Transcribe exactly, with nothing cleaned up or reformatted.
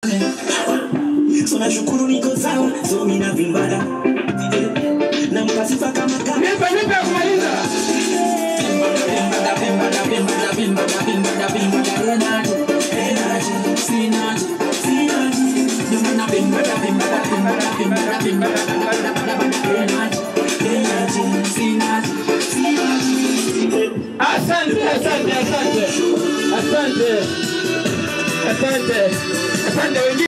So nashukuru niko sawa, so mina vimbada na mpasifa kama kama nipe nipe kumaliza vimbada vimbada vimbada vimbada vimbada vimbada energy energy synergy synergy vimbada vimbada vimbada vimbada vimbada vimbada energy energy synergy synergy. Asante asante asante asante asante asante.